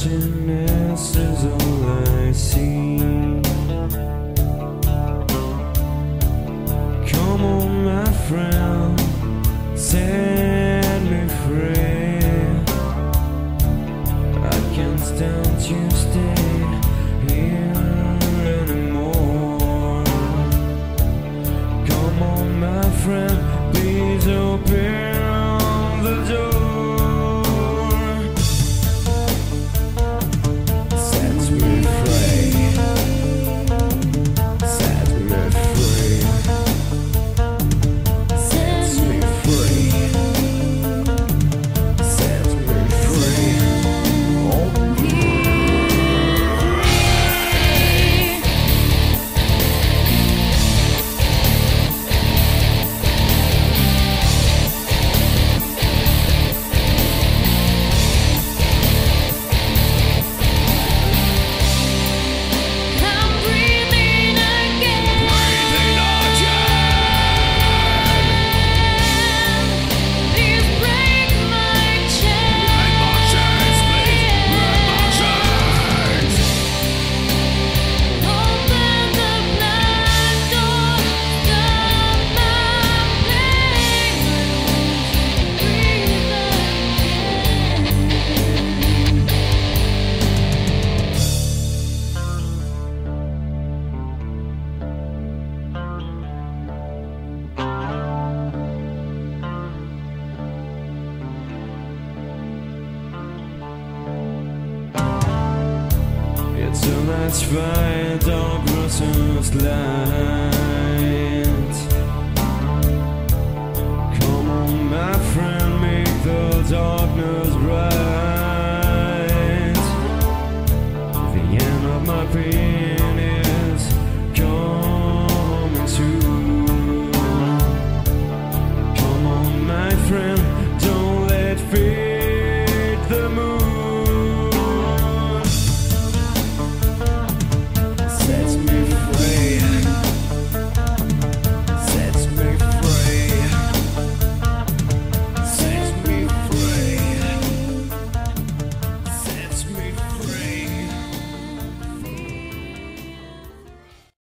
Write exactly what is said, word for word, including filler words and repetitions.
emptiness is all I see. Come on, my friend, set me free. I can't stand to stay here anymore. Come on, my friend, please open the door. So let's fight our bruises life.